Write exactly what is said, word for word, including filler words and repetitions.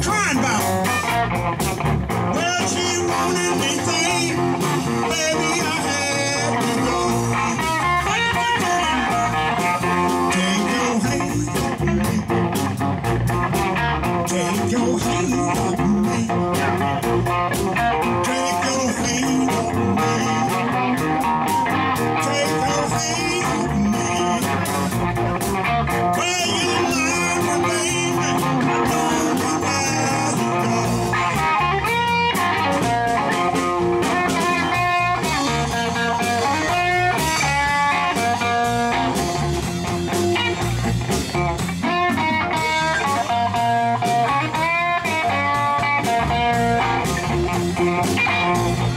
crying about? Well, she wanted me say, baby, I had to go. Take your hands off me. Take your hands off me. Take your hands off me. Take your hands off me. Well, you love me, baby. Don't be where you go. Thank you.